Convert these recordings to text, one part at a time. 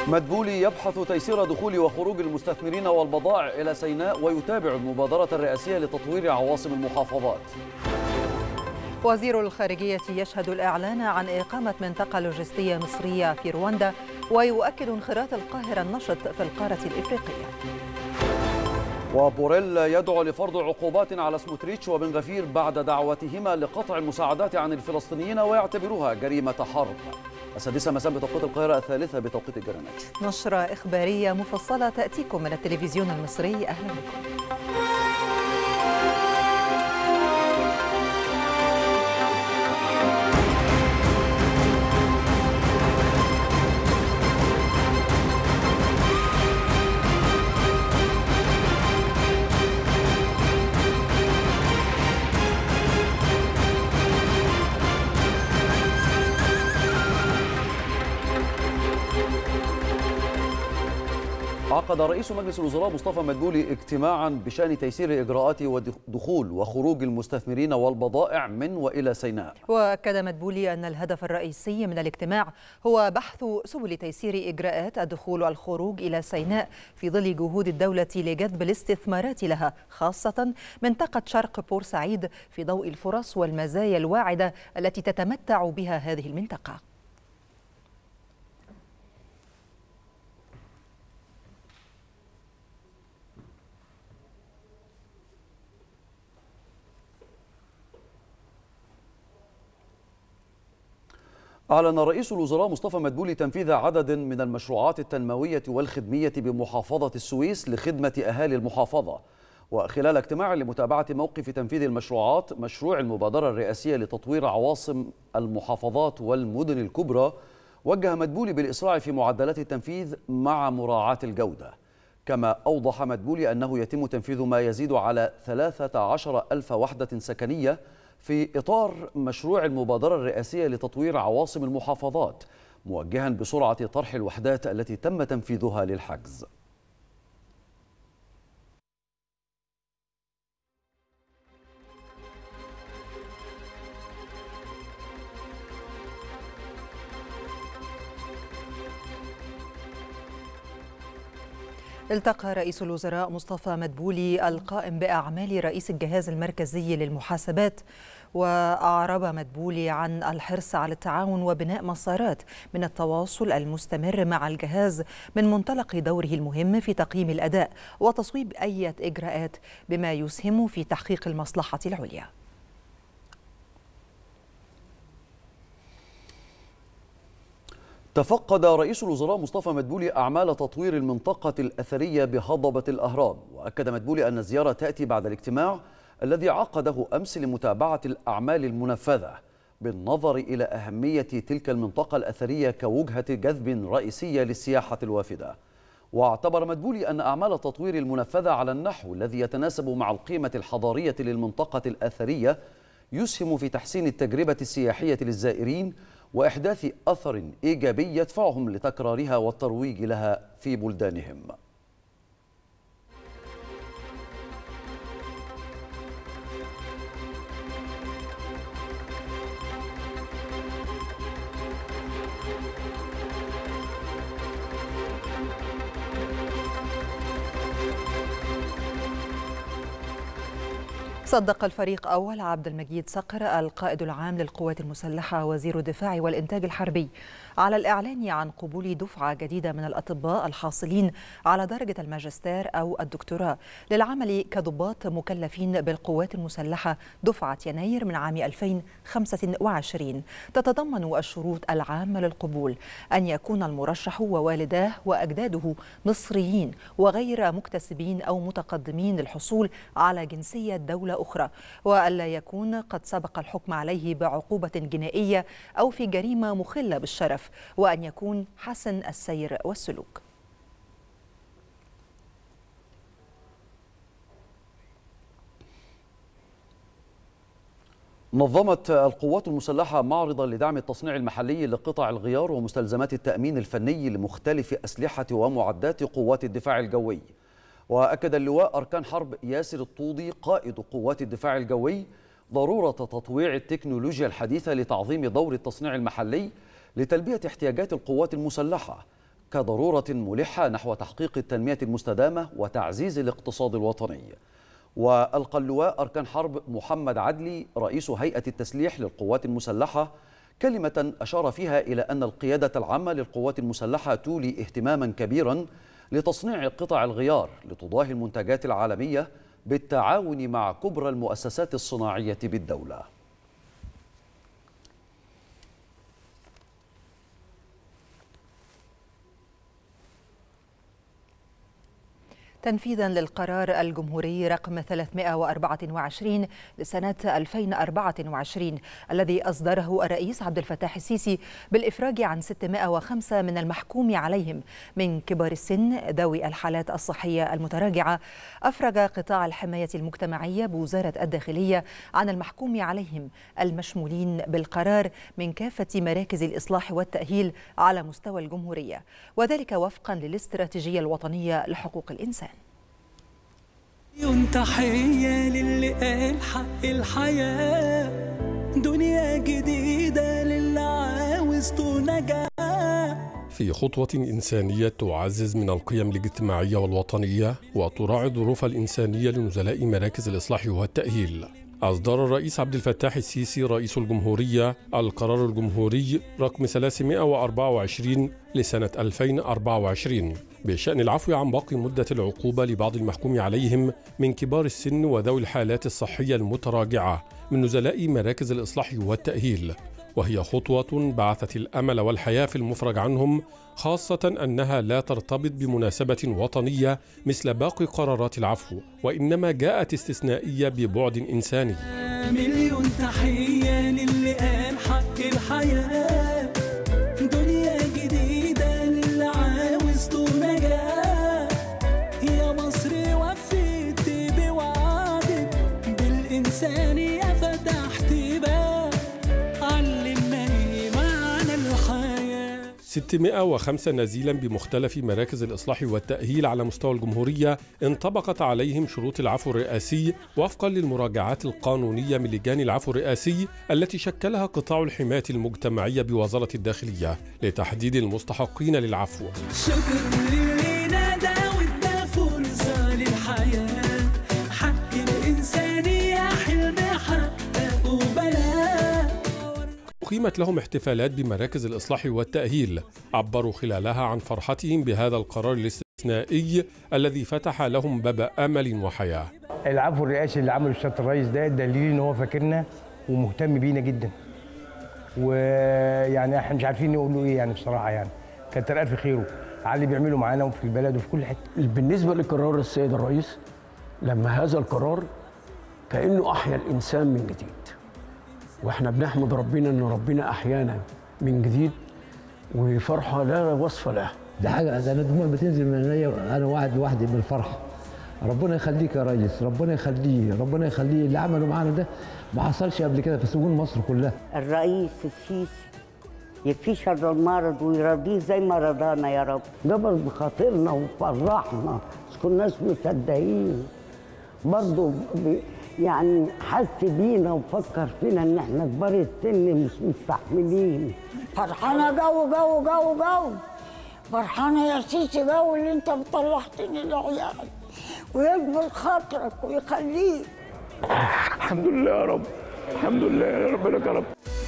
مدبولي يبحث تيسير دخول وخروج المستثمرين والبضائع إلى سيناء ويتابع المبادرة الرئاسية لتطوير عواصم المحافظات. وزير الخارجية يشهد الإعلان عن إقامة منطقة لوجستية مصرية في رواندا، ويؤكد انخراط القاهرة النشط في القارة الإفريقية. وبوريل يدعو لفرض عقوبات على سموتريتش وبن غفير بعد دعوتهما لقطع المساعدات عن الفلسطينيين ويعتبرها جريمة حرب. 6 مساء بتوقيت القاهرة، 3 بتوقيت جرينتش. نشرة إخبارية مفصلة تأتيكم من التلفزيون المصري، أهلا بكم. عقد رئيس مجلس الوزراء مصطفى مدبولي اجتماعا بشأن تيسير إجراءات ودخول وخروج المستثمرين والبضائع من وإلى سيناء. وأكد مدبولي أن الهدف الرئيسي من الاجتماع هو بحث سبل تيسير إجراءات الدخول والخروج إلى سيناء في ظل جهود الدولة لجذب الاستثمارات لها، خاصة منطقة شرق بورسعيد، في ضوء الفرص والمزايا الواعدة التي تتمتع بها هذه المنطقة. أعلن رئيس الوزراء مصطفى مدبولي تنفيذ عدد من المشروعات التنموية والخدمية بمحافظة السويس لخدمة أهالي المحافظة. وخلال اجتماع لمتابعة موقف تنفيذ المشروعات، مشروع المبادرة الرئاسية لتطوير عواصم المحافظات والمدن الكبرى، وجه مدبولي بالإسراع في معدلات التنفيذ مع مراعاة الجودة. كما أوضح مدبولي أنه يتم تنفيذ ما يزيد على 13,000 وحدة سكنية في إطار مشروع المبادرة الرئاسية لتطوير عواصم المحافظات، موجها بسرعة طرح الوحدات التي تم تنفيذها للحجز. التقى رئيس الوزراء مصطفى مدبولي القائم بأعمال رئيس الجهاز المركزي للمحاسبات، وأعرب مدبولي عن الحرص على التعاون وبناء مسارات من التواصل المستمر مع الجهاز من منطلق دوره المهم في تقييم الأداء وتصويب أي إجراءات بما يسهم في تحقيق المصلحة العليا. تفقد رئيس الوزراء مصطفى مدبولي أعمال تطوير المنطقة الأثرية بهضبة الأهرام. وأكد مدبولي أن الزيارة تأتي بعد الاجتماع الذي عقده أمس لمتابعة الأعمال المنفذة بالنظر إلى أهمية تلك المنطقة الأثرية كوجهة جذب رئيسية للسياحة الوافدة. واعتبر مدبولي أن أعمال التطوير المنفذة على النحو الذي يتناسب مع القيمة الحضارية للمنطقة الأثرية يسهم في تحسين التجربة السياحية للزائرين وإحداث أثر إيجابي يدفعهم لتكرارها والترويج لها في بلدانهم. صدق الفريق أول عبد المجيد صقر القائد العام للقوات المسلحة وزير الدفاع والإنتاج الحربي على الإعلان عن قبول دفعة جديدة من الأطباء الحاصلين على درجة الماجستير أو الدكتوراه للعمل كضباط مكلفين بالقوات المسلحة دفعة يناير من عام 2025. تتضمن الشروط العامة للقبول أن يكون المرشح ووالداه وأجداده مصريين وغير مكتسبين أو متقدمين للحصول على جنسية دولة أخرى، وألا يكون قد سبق الحكم عليه بعقوبة جنائية أو في جريمة مخلة بالشرف، وأن يكون حسن السير والسلوك. نظمت القوات المسلحة معرضا لدعم التصنيع المحلي لقطع الغيار ومستلزمات التأمين الفني لمختلف أسلحة ومعدات قوات الدفاع الجوي. وأكد اللواء أركان حرب ياسر الطوضي قائد قوات الدفاع الجوي ضرورة تطويع التكنولوجيا الحديثة لتعظيم دور التصنيع المحلي لتلبية احتياجات القوات المسلحة، كضرورة ملحة نحو تحقيق التنمية المستدامة وتعزيز الاقتصاد الوطني. وألقى اللواء أركان حرب محمد عدلي رئيس هيئة التسليح للقوات المسلحة كلمة أشار فيها إلى أن القيادة العامة للقوات المسلحة تولي اهتماما كبيرا لتصنيع قطع الغيار لتضاهي المنتجات العالمية بالتعاون مع كبرى المؤسسات الصناعية بالدولة. تنفيذا للقرار الجمهوري رقم 324 لسنة 2024 الذي أصدره الرئيس عبد الفتاح السيسي بالإفراج عن 605 من المحكوم عليهم من كبار السن ذوي الحالات الصحية المتراجعة، أفرج قطاع الحماية المجتمعية بوزارة الداخلية عن المحكوم عليهم المشمولين بالقرار من كافة مراكز الإصلاح والتأهيل على مستوى الجمهورية، وذلك وفقا للاستراتيجية الوطنية لحقوق الإنسان. تحية للي قال حق الحياة، دنيا جديدة للي عاوز نجاة. في خطوة إنسانية تعزز من القيم الاجتماعية والوطنية وتراعي الظروف الإنسانية لنزلاء مراكز الإصلاح والتأهيل، أصدر الرئيس عبد الفتاح السيسي رئيس الجمهورية القرار الجمهوري رقم 324 لسنة 2024 بشأن العفو عن باقي مدة العقوبة لبعض المحكوم عليهم من كبار السن وذوي الحالات الصحية المتراجعة من نزلاء مراكز الإصلاح والتأهيل، وهي خطوة بعثت الأمل والحياة في المفرج عنهم، خاصة أنها لا ترتبط بمناسبة وطنية مثل باقي قرارات العفو، وإنما جاءت استثنائية ببعد إنساني. مليون تحية للي قال حق الحياة، دنيا جديدة للي عاوز نجاة. يا مصر وفيت بوعدك بالإنسانية، فتحت باب علمني معنى الحياة. 605 نزيلا بمختلف مراكز الإصلاح والتأهيل على مستوى الجمهورية انطبقت عليهم شروط العفو الرئاسي وفقا للمراجعات القانونية من لجان العفو الرئاسي التي شكلها قطاع الحماية المجتمعية بوزارة الداخلية لتحديد المستحقين للعفو. شكر للي نادى وادى فرصة للحياة، حق الإنسانية حلم حقق بلاه. أقيمت لهم احتفالات بمراكز الإصلاح والتأهيل عبروا خلالها عن فرحتهم بهذا القرار الاستثنائي الذي فتح لهم باب أمل وحياة. العفو الرئاسي اللي عمله السيادة الرئيس ده دليل إن هو فاكرنا ومهتم بينا جدا، ويعني احنا مش عارفين نقول له إيه يعني بصراحة، يعني كتر ألف خيره على اللي بيعمله معانا وفي البلد وفي كل حتة. بالنسبة لقرار السيد الرئيس، لما هذا القرار كأنه أحيا الإنسان من جديد، واحنا بنحمد ربنا ان ربنا احيانا من جديد، وفرحه لا وصف لها. ده حاجه انا دموع بتنزل من عينيا، انا واحد لوحدي من الفرحه. ربنا يخليك يا ريس، ربنا يخليه، ربنا يخليه. اللي عمله معانا ده ما حصلش قبل كده في سجون مصر كلها. الرئيس السيسي يكفيه شر المرض ويرضيه زي ما رضانا يا رب. جبر بخاطرنا وفرحنا، مش كناش مصدقين برضه، يعني حس بينا وفكر فينا ان احنا كبار السن مش مستحملين. فرحانه جو جو جو جو، فرحانه يا سيسي جو اللي انت طلعتني العيال، ويكبر خاطرك ويخليك. الحمد لله يا رب، الحمد لله يا ربنا كرم.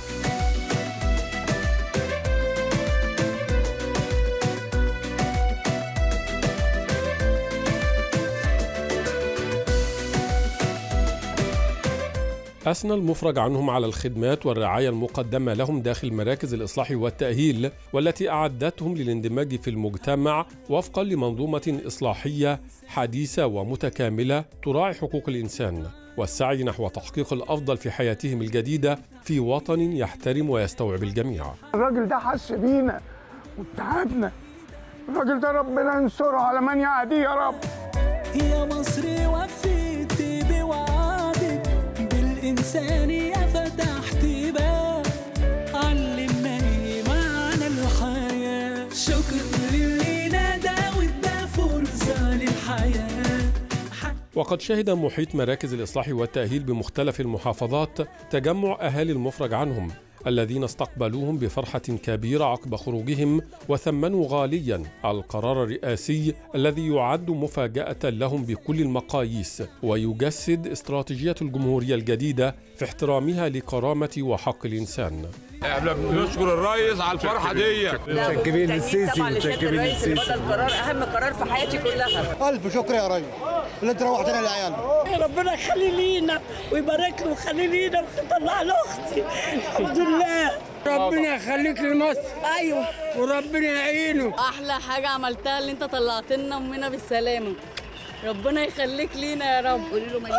أثنى المفرج عنهم على الخدمات والرعاية المقدمة لهم داخل مراكز الإصلاح والتأهيل، والتي أعدتهم للاندماج في المجتمع وفقا لمنظومة إصلاحية حديثة ومتكاملة تراعي حقوق الإنسان والسعي نحو تحقيق الأفضل في حياتهم الجديدة في وطن يحترم ويستوعب الجميع. الراجل ده حس بينا وتعبنا، الراجل ده ربنا ينصره على من يعاديه يا رب. يا مصر وفيت بوعدك بالإنسانية، فتحت باب علمني معنى الحياة. شكر للي نادى وادى فرصة للحياة. وقد شهد محيط مراكز الإصلاح والتأهيل بمختلف المحافظات تجمع أهالي المفرج عنهم الذين استقبلوهم بفرحة كبيرة عقب خروجهم، وثمنوا غاليا القرار الرئاسي الذي يعد مفاجأة لهم بكل المقاييس، ويجسد استراتيجية الجمهورية الجديدة في احترامها لكرامة وحق الإنسان. احنا بنشكر الرئيس على الفرحة دي. متشكرين للسيسي، متشكرين للسيسي. بدل القرار أهم قرار في حياتي كلها. ألف شكر يا ريس اللي أنت روحتنا للعيال. ربنا يخلي لينا ويبارك له ويخلي لينا ويطلع لأختي. الحمد لله. ربنا يخليك لمصر. أيوه. وربنا يعينه. أحلى حاجة عملتها اللي أنت طلعت لنا أمنا بالسلامة. ربنا يخليك لينا يا رب. قولي له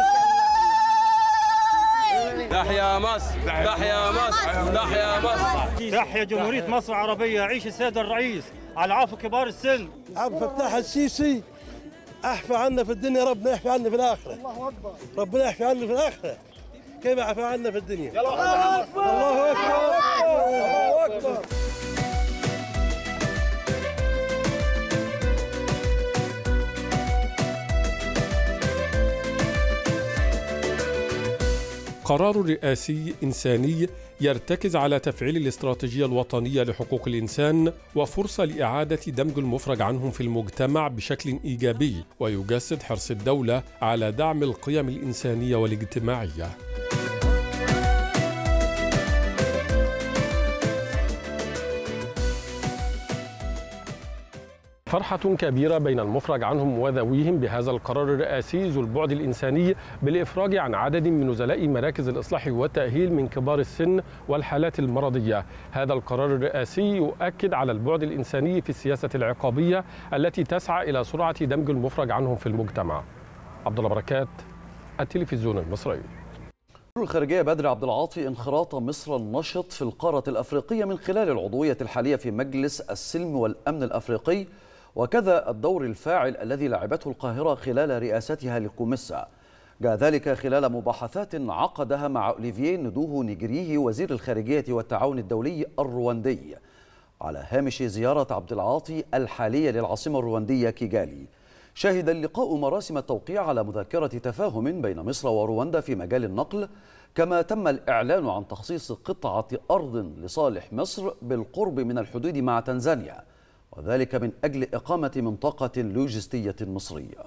تحيا مصر، تحيا مصر، تحيا مصر. تحيا جمهورية مصر العربية، يعيش السيد الرئيس على عفو كبار السن. عبد الفتاح السيسي احفى عنا في الدنيا، ربنا يحفى عنا في الآخرة. ربنا يحفى عنا في الآخرة كما عفى عنا في الدنيا. الله أكبر، الله أكبر، الله أكبر. قرار رئاسي إنساني يرتكز على تفعيل الاستراتيجية الوطنية لحقوق الإنسان، وفرصة لإعادة دمج المفرج عنهم في المجتمع بشكل إيجابي، ويجسد حرص الدولة على دعم القيم الإنسانية والاجتماعية. فرحة كبيرة بين المفرج عنهم وذويهم بهذا القرار الرئاسي ذو البعد الإنساني بالإفراج عن عدد من نزلاء مراكز الإصلاح والتأهيل من كبار السن والحالات المرضية. هذا القرار الرئاسي يؤكد على البعد الإنساني في السياسة العقابية التي تسعى إلى سرعة دمج المفرج عنهم في المجتمع. عبد الله بركات، التلفزيون المصري. الخارجية بدر عبد العاطي انخراط مصر النشط في القارة الأفريقية من خلال العضوية الحالية في مجلس السلم والأمن الأفريقي، وكذا الدور الفاعل الذي لعبته القاهرة خلال رئاستها للكوميسا. جاء ذلك خلال مباحثات عقدها مع أوليفيه ندوه نيجريه وزير الخارجية والتعاون الدولي الرواندي على هامش زيارة عبد العاطي الحالية للعاصمة الرواندية كيغالي. شهد اللقاء مراسم التوقيع على مذكرة تفاهم بين مصر ورواندا في مجال النقل، كما تم الإعلان عن تخصيص قطعة أرض لصالح مصر بالقرب من الحدود مع تنزانيا، وذلك من أجل إقامة منطقة لوجستية مصرية.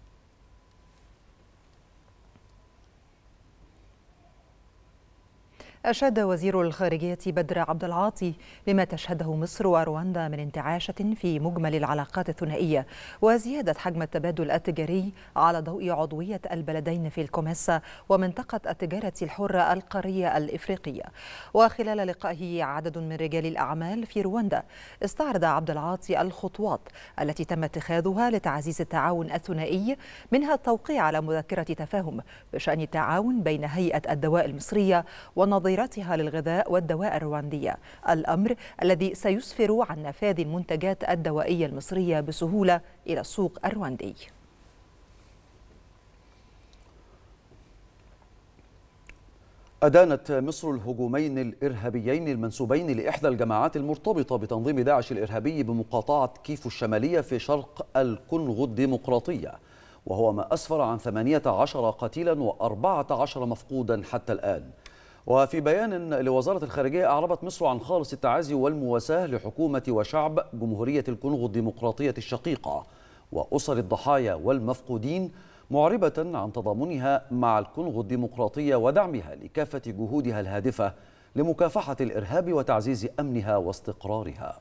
أشاد وزير الخارجية بدر عبد العاطي بما تشهده مصر ورواندا من انتعاشة في مجمل العلاقات الثنائية وزيادة حجم التبادل التجاري على ضوء عضوية البلدين في الكوميسا ومنطقة التجارة الحرة القارية الإفريقية. وخلال لقائه عدد من رجال الأعمال في رواندا استعرض عبد العاطي الخطوات التي تم اتخاذها لتعزيز التعاون الثنائي، منها التوقيع على مذكرة تفاهم بشأن التعاون بين هيئة الدواء المصرية ونظيرتها للغذاء والدواء الرواندية، الأمر الذي سيسفر عن نفاذ المنتجات الدوائية المصرية بسهولة إلى السوق الرواندي. أدانت مصر الهجومين الإرهابيين المنسوبين لإحدى الجماعات المرتبطة بتنظيم داعش الإرهابي بمقاطعة كيفو الشمالية في شرق الكونغو الديمقراطية، وهو ما أسفر عن 18 قتيلا و14 مفقودا حتى الآن. وفي بيان لوزارة الخارجية أعربت مصر عن خالص التعازي والمواساة لحكومة وشعب جمهورية الكونغو الديمقراطية الشقيقة وأسر الضحايا والمفقودين، معربة عن تضامنها مع الكونغو الديمقراطية ودعمها لكافة جهودها الهادفة لمكافحة الإرهاب وتعزيز أمنها واستقرارها.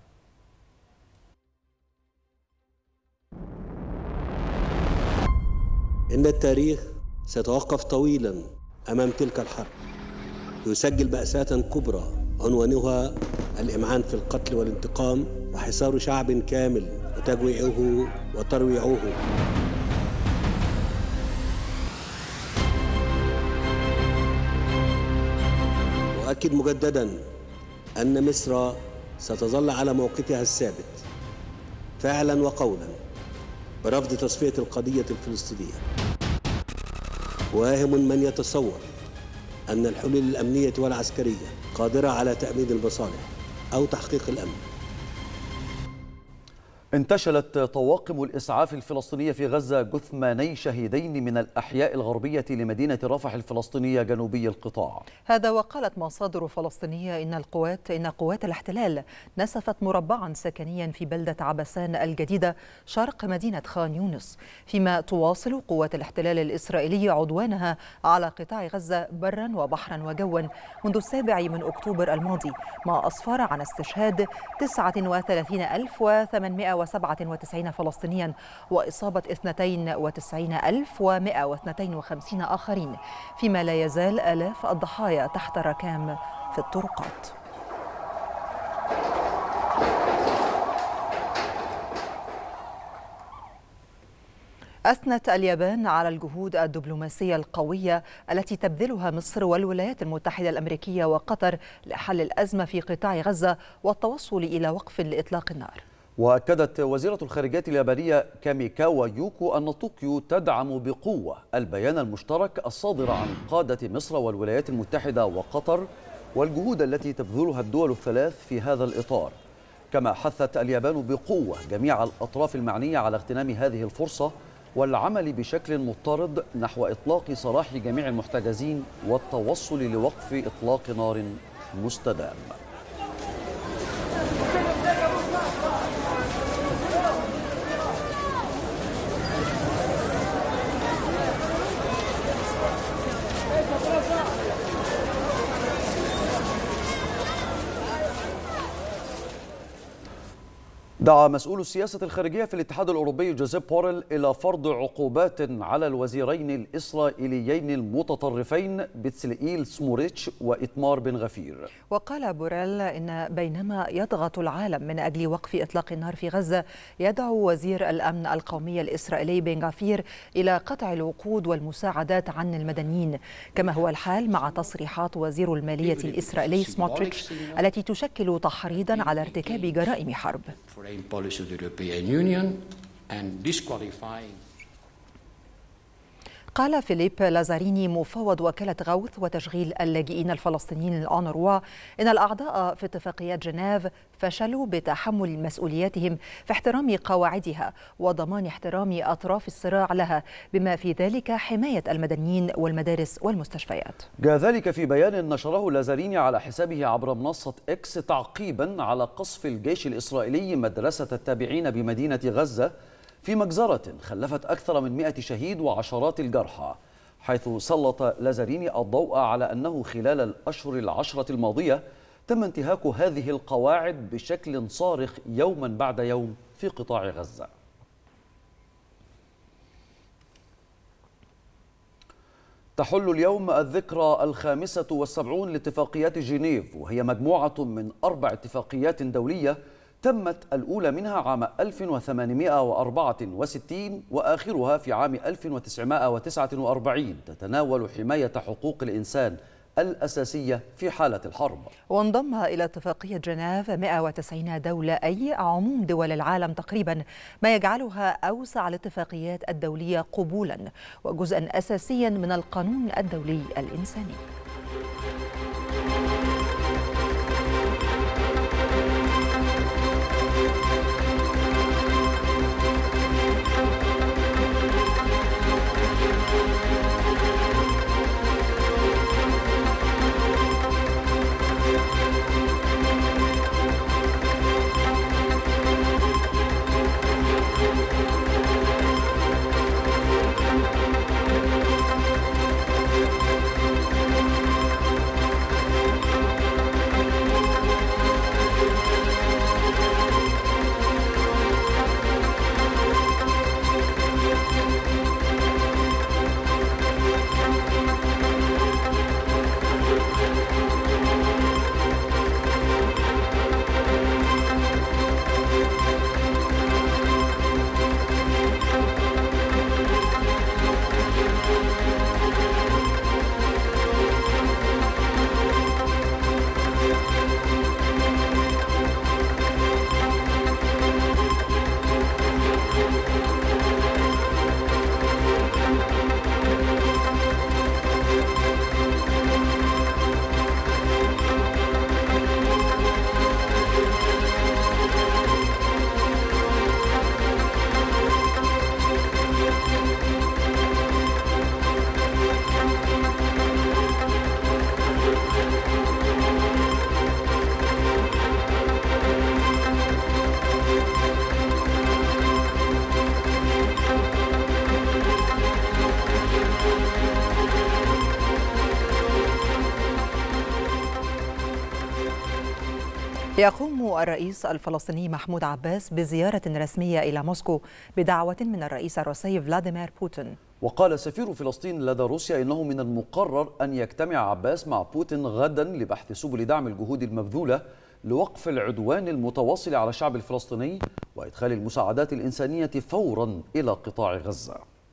إن التاريخ سيتوقف طويلا أمام تلك الحرب، يسجل مأساة كبرى عنوانها الإمعان في القتل والانتقام وحصار شعب كامل وتجويعه وترويعه. وأكد مجددا أن مصر ستظل على موقفها الثابت فعلا وقولا برفض تصفية القضية الفلسطينية. واهم من يتصور أن الحلول الأمنية والعسكرية قادرة على تأمين المصالح أو تحقيق الأمن. انتشلت طواقم الإسعاف الفلسطينية في غزة جثماني شهيدين من الأحياء الغربية لمدينة رفح الفلسطينية جنوبي القطاع. هذا وقالت مصادر فلسطينية إن قوات الاحتلال نسفت مربعا سكنيا في بلدة عبسان الجديدة شرق مدينة خان يونس، فيما تواصل قوات الاحتلال الإسرائيلي عدوانها على قطاع غزة برا وبحرا وجوا منذ 7 أكتوبر الماضي، ما أسفر عن استشهاد 39,897 فلسطينيا وإصابة 92,152 آخرين، فيما لا يزال آلاف الضحايا تحت الركام في الطرقات. أثنت اليابان على الجهود الدبلوماسية القوية التي تبذلها مصر والولايات المتحدة الأمريكية وقطر لحل الأزمة في قطاع غزة والتوصل إلى وقف لإطلاق النار. وأكدت وزيرة الخارجية اليابانية كاميكاوا يوكو أن طوكيو تدعم بقوة البيان المشترك الصادر عن قادة مصر والولايات المتحدة وقطر والجهود التي تبذلها الدول الثلاث في هذا الإطار. كما حثت اليابان بقوة جميع الأطراف المعنية على اغتنام هذه الفرصة والعمل بشكل مضطرد نحو إطلاق سراح جميع المحتجزين والتوصل لوقف إطلاق نار مستدام. دعا مسؤول السياسة الخارجية في الاتحاد الأوروبي جوزيب بوريل إلى فرض عقوبات على الوزيرين الإسرائيليين المتطرفين بتسلئيل سموريتش وإتمار بن غفير. وقال بوريل إن بينما يضغط العالم من أجل وقف إطلاق النار في غزة، يدعو وزير الأمن القومي الإسرائيلي بن غفير إلى قطع الوقود والمساعدات عن المدنيين، كما هو الحال مع تصريحات وزير المالية الإسرائيلي سموتريتش التي تشكل تحريضا على ارتكاب جرائم حرب. Policy of the European Union and disqualifying. قال فيليب لازاريني مفوض وكالة غوث وتشغيل اللاجئين الفلسطينيين الأونروا إن الأعضاء في اتفاقيات جنيف فشلوا بتحمل مسؤولياتهم في احترام قواعدها وضمان احترام أطراف الصراع لها، بما في ذلك حماية المدنيين والمدارس والمستشفيات. جاء ذلك في بيان نشره لازاريني على حسابه عبر منصة إكس تعقيبا على قصف الجيش الإسرائيلي مدرسة التابعين بمدينة غزة في مجزرة خلفت أكثر من 100 شهيد وعشرات الجرحى، حيث سلط لازاريني الضوء على أنه خلال الأشهر 10 الماضية تم انتهاك هذه القواعد بشكل صارخ يوما بعد يوم في قطاع غزة. تحل اليوم الذكرى 75 لاتفاقيات جنيف، وهي مجموعة من 4 اتفاقيات دولية تمت الأولى منها عام 1864 وآخرها في عام 1949، تتناول حماية حقوق الإنسان الأساسية في حالة الحرب. وانضم إلى اتفاقية جنيف 190 دولة، أي عموم دول العالم تقريبا، ما يجعلها أوسع الاتفاقيات الدولية قبولا وجزءا أساسيا من القانون الدولي الإنساني. يقوم الرئيس الفلسطيني محمود عباس بزيارة رسمية إلى موسكو بدعوة من الرئيس الروسي فلاديمير بوتين. وقال سفير فلسطين لدى روسيا إنه من المقرر أن يجتمع عباس مع بوتين غدا لبحث سبل دعم الجهود المبذولة لوقف العدوان المتواصل على الشعب الفلسطيني وإدخال المساعدات الإنسانية فورا إلى قطاع غزة.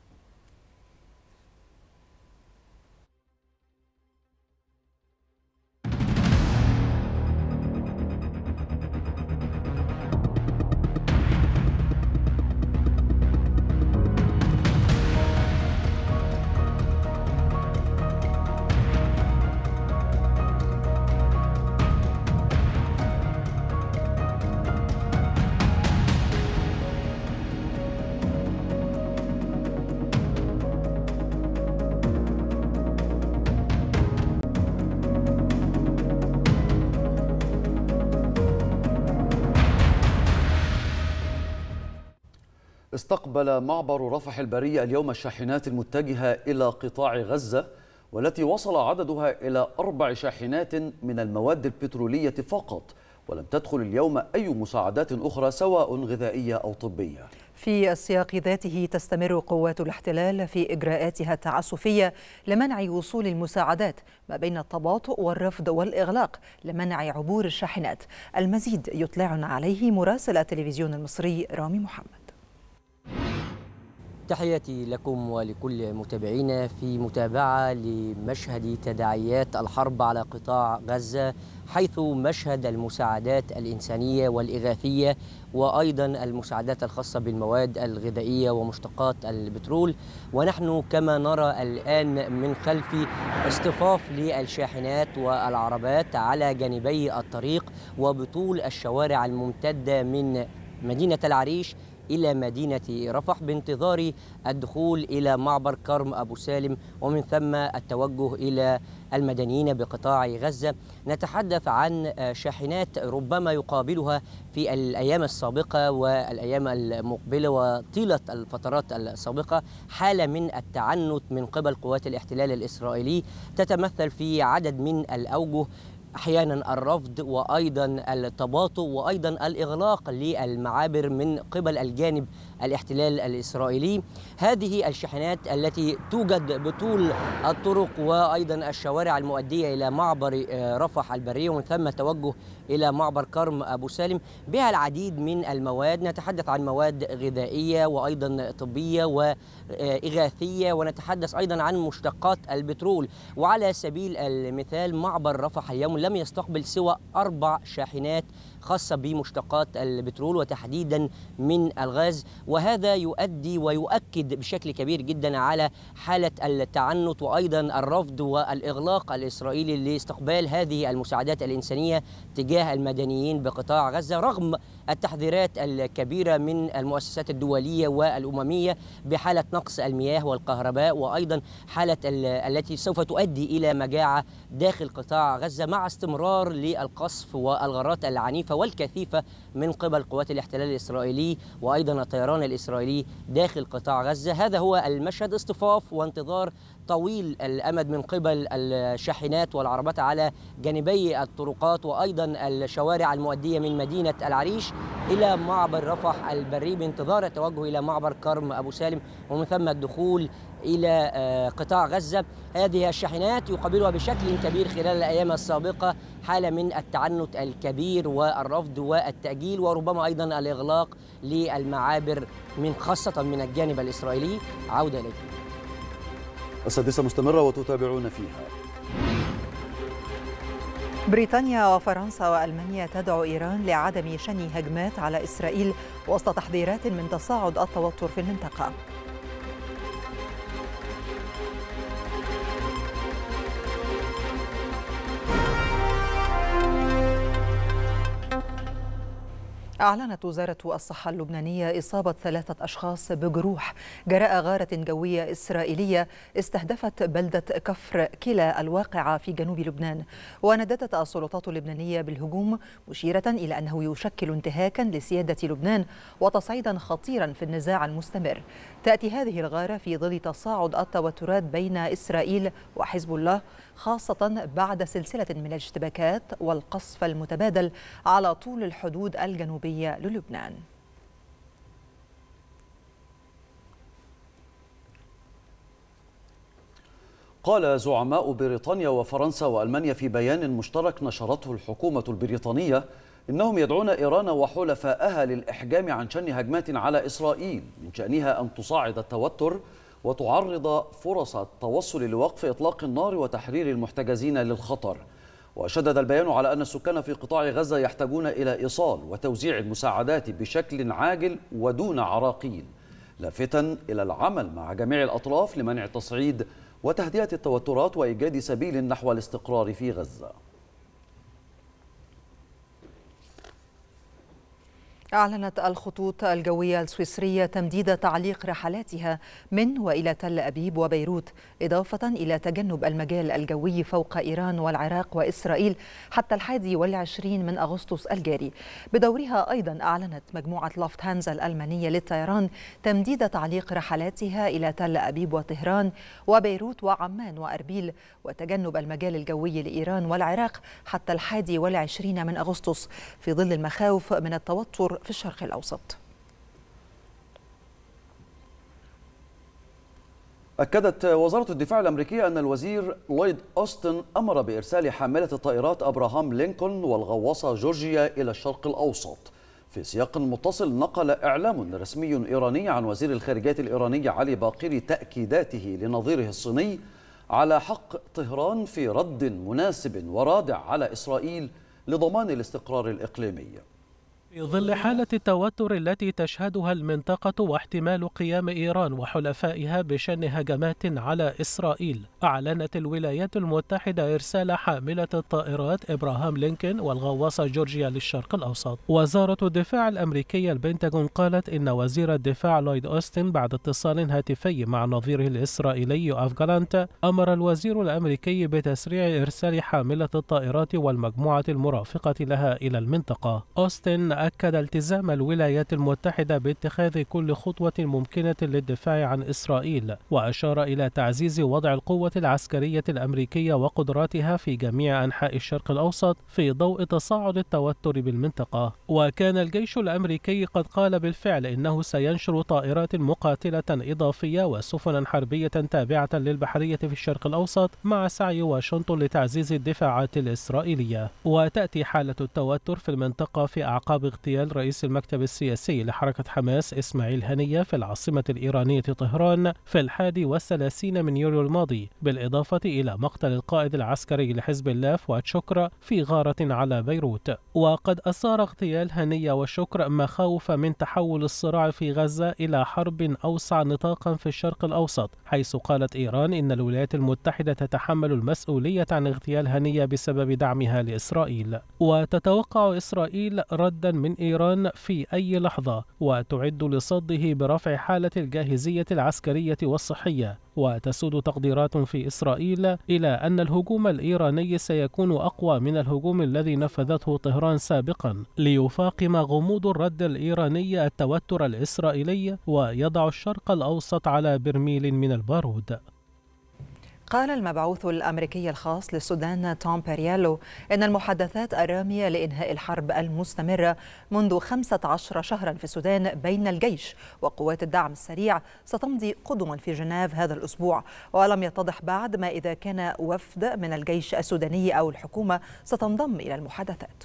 استقبل معبر رفح البري اليوم الشاحنات المتجهة إلى قطاع غزة والتي وصل عددها إلى 4 شاحنات من المواد البترولية فقط، ولم تدخل اليوم أي مساعدات أخرى سواء غذائية أو طبية. في السياق ذاته تستمر قوات الاحتلال في إجراءاتها التعسفية لمنع وصول المساعدات ما بين التباطؤ والرفض والإغلاق لمنع عبور الشاحنات. المزيد يطلعنا عليه مراسل التلفزيون المصري رامي محمد. تحياتي لكم ولكل متابعينا في متابعة لمشهد تداعيات الحرب على قطاع غزة، حيث مشهد المساعدات الإنسانية والإغاثية وأيضا المساعدات الخاصة بالمواد الغذائية ومشتقات البترول. ونحن كما نرى الآن من خلفي اصطفاف للشاحنات والعربات على جانبي الطريق وبطول الشوارع الممتدة من مدينة العريش إلى مدينة رفح بانتظار الدخول إلى معبر كرم أبو سالم ومن ثم التوجه إلى المدنيين بقطاع غزة. نتحدث عن شاحنات ربما يقابلها في الأيام السابقة والأيام المقبلة وطيلة الفترات السابقة حالة من التعنت من قبل قوات الاحتلال الإسرائيلي تتمثل في عدد من الأوجه، أحيانا الرفض وأيضا التباطؤ وأيضا الإغلاق للمعابر من قبل الجانب الاحتلال الإسرائيلي. هذه الشاحنات التي توجد بطول الطرق وأيضا الشوارع المؤدية إلى معبر رفح البري ومن ثم توجه إلى معبر كرم أبو سالم بها العديد من المواد. نتحدث عن مواد غذائية وأيضا طبية وإغاثية، ونتحدث أيضا عن مشتقات البترول. وعلى سبيل المثال معبر رفح اليوم لم يستقبل سوى 4 شاحنات خاصة بمشتقات البترول وتحديدا من الغاز، وهذا يؤدي ويؤكد بشكل كبير جدا على حالة التعنت وأيضا الرفض والإغلاق الإسرائيلي لاستقبال هذه المساعدات الإنسانية تجاه المدنيين بقطاع غزة، رغم التحذيرات الكبيرة من المؤسسات الدولية والأممية بحالة نقص المياه والكهرباء وأيضا حالة التي سوف تؤدي إلى مجاعة داخل قطاع غزة مع استمرار للقصف والغارات العنيفة والكثيفة من قبل قوات الاحتلال الإسرائيلي وأيضا الطيران الإسرائيلي داخل قطاع غزة. هذا هو المشهد، اصطفاف وانتظار طويل الأمد من قبل الشاحنات والعربات على جانبي الطرقات وأيضا الشوارع المؤدية من مدينة العريش إلى معبر رفح البري بانتظار التوجه إلى معبر كرم أبو سالم ومن ثم الدخول إلى قطاع غزة. هذه الشاحنات يقابلها بشكل كبير خلال الأيام السابقة حالة من التعنت الكبير والرفض والتأجيل وربما أيضا الإغلاق للمعابر من خاصة من الجانب الإسرائيلي. عودة إليكم. السادسة مستمرة وتتابعون فيها. بريطانيا وفرنسا وألمانيا تدعو إيران لعدم شن هجمات على إسرائيل وسط تحذيرات من تصاعد التوتر في المنطقة. أعلنت وزارة الصحة اللبنانية إصابة 3 أشخاص بجروح جراء غارة جوية إسرائيلية استهدفت بلدة كفر كلا الواقعة في جنوب لبنان. ونددت السلطات اللبنانية بالهجوم مشيرة إلى أنه يشكل انتهاكا لسيادة لبنان وتصعيدا خطيرا في النزاع المستمر. تأتي هذه الغارة في ظل تصاعد التوترات بين إسرائيل وحزب الله خاصة بعد سلسلة من الاشتباكات والقصف المتبادل على طول الحدود الجنوبية للبنان. قال زعماء بريطانيا وفرنسا وألمانيا في بيان مشترك نشرته الحكومة البريطانية إنهم يدعون إيران وحلفائها للإحجام عن شن هجمات على إسرائيل من شأنها أن تصاعد التوتر وتعرض فرص التوصل لوقف إطلاق النار وتحرير المحتجزين للخطر. وشدد البيان على أن السكان في قطاع غزة يحتاجون إلى إيصال وتوزيع المساعدات بشكل عاجل ودون عراقيل، لافتا إلى العمل مع جميع الأطراف لمنع التصعيد وتهدئة التوترات وإيجاد سبيل نحو الاستقرار في غزة. أعلنت الخطوط الجوية السويسرية تمديد تعليق رحلاتها من وإلى تل أبيب وبيروت، إضافة إلى تجنب المجال الجوي فوق إيران والعراق وإسرائيل حتى 21 من أغسطس الجاري. بدورها أيضا أعلنت مجموعة لوفتهانزا الألمانية للطيران تمديد تعليق رحلاتها إلى تل أبيب وطهران وبيروت وعمان وأربيل، وتجنب المجال الجوي لإيران والعراق حتى 21 من أغسطس في ظل المخاوف من التوتر في الشرق الأوسط. أكدت وزارة الدفاع الأمريكية أن الوزير لويد أوستن أمر بإرسال حاملة الطائرات أبراهام لينكولن والغواصة جورجيا إلى الشرق الأوسط. في سياق متصل نقل إعلام رسمي إيراني عن وزير الخارجية الإيراني علي باقري تأكيداته لنظيره الصيني على حق طهران في رد مناسب ورادع على إسرائيل لضمان الاستقرار الإقليمي. في ظل حالة التوتر التي تشهدها المنطقة واحتمال قيام إيران وحلفائها بشن هجمات على إسرائيل، أعلنت الولايات المتحدة إرسال حاملة الطائرات إبراهام لينكولن والغواصة جورجيا للشرق الأوسط. وزارة الدفاع الأمريكية البنتاغون قالت إن وزير الدفاع لويد أوستن بعد اتصال هاتفي مع نظيره الإسرائيلي يوآف جالانت أمر الوزير الأمريكي بتسريع إرسال حاملة الطائرات والمجموعة المرافقة لها إلى المنطقة. أوستن أكد التزام الولايات المتحدة باتخاذ كل خطوة ممكنة للدفاع عن إسرائيل، وأشار إلى تعزيز وضع القوة العسكرية الأمريكية وقدراتها في جميع أنحاء الشرق الأوسط في ضوء تصاعد التوتر بالمنطقة. وكان الجيش الأمريكي قد قال بالفعل إنه سينشر طائرات مقاتلة إضافية وسفنا حربية تابعة للبحرية في الشرق الأوسط مع سعي واشنطن لتعزيز الدفاعات الإسرائيلية. وتأتي حالة التوتر في المنطقة في أعقاب اغتيال رئيس المكتب السياسي لحركة حماس إسماعيل هنية في العاصمة الإيرانية طهران في 31 من يوليو الماضي، بالإضافة إلى مقتل القائد العسكري لحزب الله فؤاد شكر في غارة على بيروت. وقد أثار اغتيال هنية وشكر مخاوف من تحول الصراع في غزة إلى حرب أوسع نطاقا في الشرق الأوسط، حيث قالت إيران إن الولايات المتحدة تتحمل المسؤولية عن اغتيال هنية بسبب دعمها لإسرائيل. وتتوقع إسرائيل ردا من إيران في أي لحظة، وتعد لصده برفع حالة الجاهزية العسكرية والصحية. وتسود تقديرات في إسرائيل إلى أن الهجوم الإيراني سيكون أقوى من الهجوم الذي نفذته طهران سابقا، ليفاقم غموض الرد الإيراني التوتر الإسرائيلي ويضع الشرق الأوسط على برميل من البارود. قال المبعوث الأمريكي الخاص للسودان توم بيريالو إن المحادثات الرامية لإنهاء الحرب المستمرة منذ 15 شهرا في السودان بين الجيش وقوات الدعم السريع ستمضي قدما في جنيف هذا الأسبوع، ولم يتضح بعد ما إذا كان وفد من الجيش السوداني أو الحكومة ستنضم إلى المحادثات.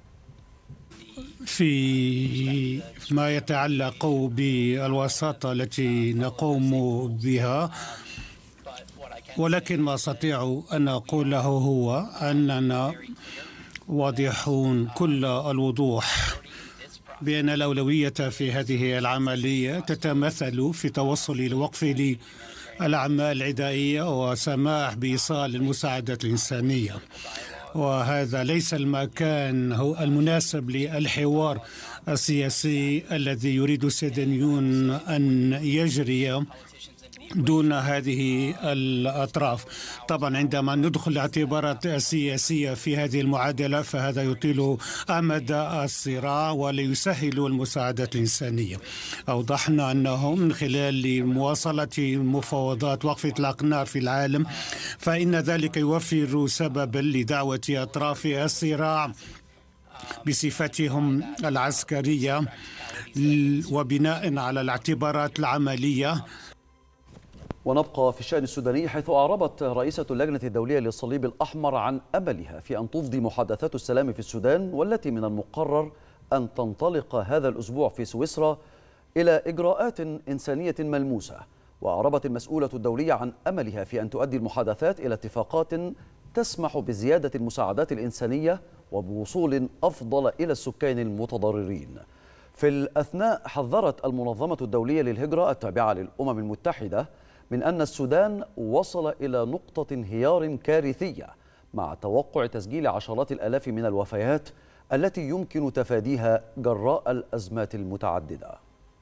في ما يتعلق بالوساطة التي نقوم بها، ولكن ما أستطيع أن أقوله هو أننا واضحون كل الوضوح بأن الأولوية في هذه العملية تتمثل في توصل لوقف للأعمال العدائية وسماح بإيصال المساعدات الإنسانية، وهذا ليس المكان هو المناسب للحوار السياسي الذي يريد السودانيون أن يجري دون هذه الأطراف. طبعا عندما ندخل الاعتبارات السياسية في هذه المعادلة فهذا يطيل أمد الصراع ولا يسهل المساعدات الإنسانية. أوضحنا أنه من خلال مواصلة مفاوضات وقف إطلاق النار في العالم فإن ذلك يوفر سببا لدعوة أطراف الصراع بصفتهم العسكرية وبناء على الاعتبارات العملية. ونبقى في الشأن السوداني، حيث أعربت رئيسة اللجنة الدولية للصليب الأحمر عن أملها في أن تفضي محادثات السلام في السودان، والتي من المقرر أن تنطلق هذا الأسبوع في سويسرا، إلى إجراءات إنسانية ملموسة. وأعربت المسؤولة الدولية عن أملها في أن تؤدي المحادثات إلى اتفاقات تسمح بزيادة المساعدات الإنسانية وبوصول أفضل إلى السكان المتضررين. في الأثناء حذرت المنظمة الدولية للهجرة التابعة للأمم المتحدة من أن السودان وصل إلى نقطة انهيار كارثية، مع توقع تسجيل عشرات الآلاف من الوفيات التي يمكن تفاديها جراء الأزمات المتعددة.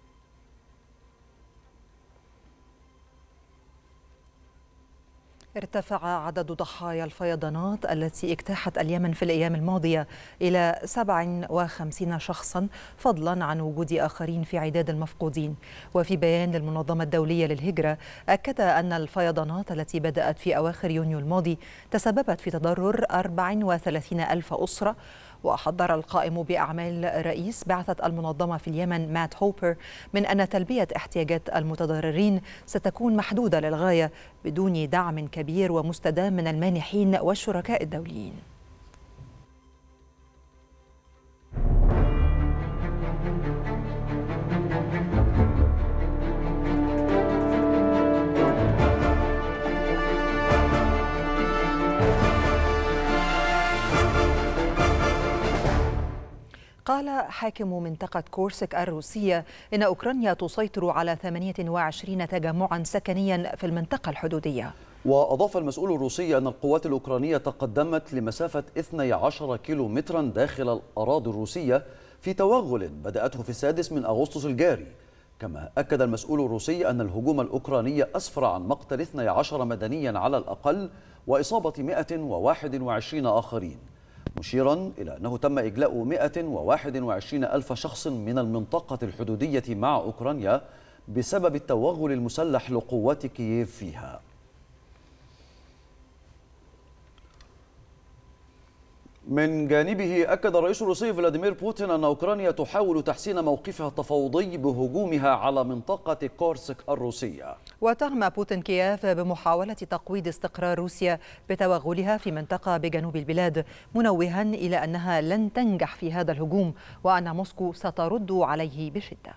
ارتفع عدد ضحايا الفيضانات التي اجتاحت اليمن في الأيام الماضية إلى 57 شخصا، فضلا عن وجود آخرين في عداد المفقودين. وفي بيان للمنظمة الدولية للهجرة أكد أن الفيضانات التي بدأت في أواخر يونيو الماضي تسببت في تضرر 34 ألف أسرة. وحذر القائم بأعمال رئيس بعثة المنظمة في اليمن مات هوبر من أن تلبية احتياجات المتضررين ستكون محدودة للغاية بدون دعم كبير ومستدام من المانحين والشركاء الدوليين. قال حاكم منطقة كورسك الروسية إن أوكرانيا تسيطر على 28 تجمعا سكنيا في المنطقة الحدودية. وأضاف المسؤول الروسي أن القوات الأوكرانية تقدمت لمسافة 12 كيلومترا داخل الأراضي الروسية في توغل بدأته في 6 من أغسطس الجاري. كما أكد المسؤول الروسي أن الهجوم الأوكراني أسفر عن مقتل 12 مدنيا على الأقل وإصابة 121 آخرين، مشيرا إلى أنه تم إجلاء 121 ألف شخص من المنطقة الحدودية مع أوكرانيا بسبب التوغل المسلح لقوات كييف فيها. من جانبه أكد الرئيس الروسي فلاديمير بوتين أن أوكرانيا تحاول تحسين موقفها التفاوضي بهجومها على منطقة كورسك الروسية. وتهم بوتين كييف بمحاولة تقويض استقرار روسيا بتوغلها في منطقة بجنوب البلاد، منوها إلى أنها لن تنجح في هذا الهجوم وأن موسكو سترد عليه بشدة.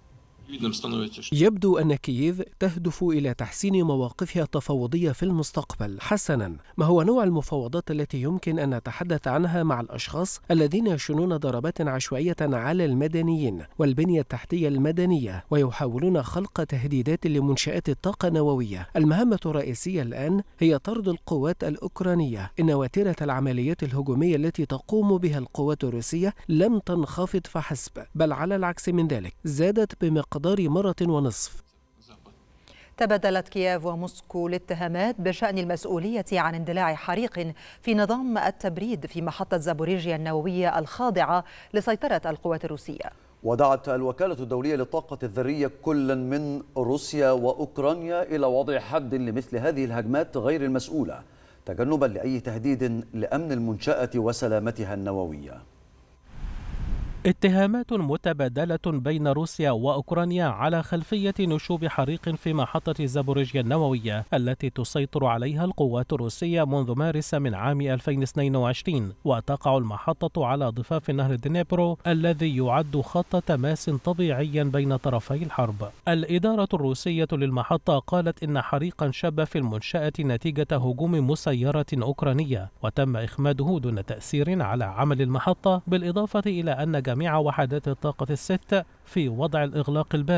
يبدو أن كييف تهدف إلى تحسين مواقفها التفاوضية في المستقبل. حسناً، ما هو نوع المفاوضات التي يمكن أن نتحدث عنها مع الأشخاص الذين يشنون ضربات عشوائية على المدنيين والبنية التحتية المدنية ويحاولون خلق تهديدات لمنشآت الطاقة النووية؟ المهمة الرئيسية الآن هي طرد القوات الأوكرانية. إن وتيرة العمليات الهجومية التي تقوم بها القوات الروسية لم تنخفض فحسب، بل على العكس من ذلك زادت بمقدار مرة ونصف. تبادلت كييف وموسكو الاتهامات بشأن المسؤولية عن اندلاع حريق في نظام التبريد في محطة زابوريجيا النووية الخاضعة لسيطرة القوات الروسية. ودعت الوكالة الدولية للطاقة الذرية كل من روسيا وأوكرانيا إلى وضع حد لمثل هذه الهجمات غير المسؤولة، تجنبا لأي تهديد لأمن المنشأة وسلامتها النووية. اتهامات متبادلة بين روسيا وأوكرانيا على خلفية نشوب حريق في محطة زابوريجيا النووية التي تسيطر عليها القوات الروسية منذ مارس من عام 2022، وتقع المحطة على ضفاف نهر دنيبرو الذي يعد خط تماس طبيعيا بين طرفي الحرب. الإدارة الروسية للمحطة قالت إن حريقا شب في المنشأة نتيجة هجوم مسيرة أوكرانية، وتم إخماده دون تأثير على عمل المحطة، بالإضافة إلى أن جميع وحدات الطاقة الست في وضع الإغلاق البارد.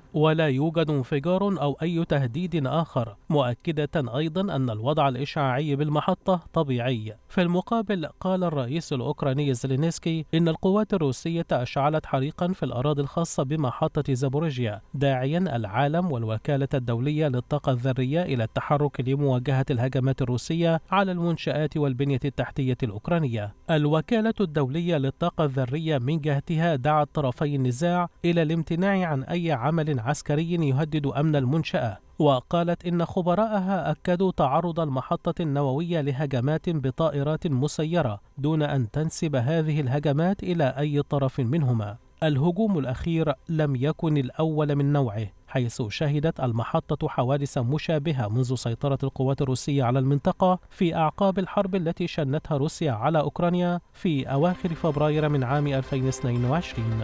ولا يوجد انفجار أو أي تهديد آخر، مؤكدة أيضا أن الوضع الإشعاعي بالمحطة طبيعي. في المقابل قال الرئيس الأوكراني زيلينسكي إن القوات الروسية أشعلت حريقا في الأراضي الخاصة بمحطة زابوريجيا، داعيا العالم والوكالة الدولية للطاقة الذرية إلى التحرك لمواجهة الهجمات الروسية على المنشآت والبنية التحتية الأوكرانية. الوكالة الدولية للطاقة الذرية من جهتها دعت طرفي النزاع إلى الامتناع عن أي عمل عسكري يهدد أمن المنشأة، وقالت إن خبراءها أكدوا تعرض المحطة النووية لهجمات بطائرات مسيرة دون أن تنسب هذه الهجمات إلى أي طرف منهما. الهجوم الأخير لم يكن الأول من نوعه، حيث شهدت المحطة حوادث مشابهة منذ سيطرة القوات الروسية على المنطقة في أعقاب الحرب التي شنتها روسيا على أوكرانيا في أواخر فبراير من عام 2022.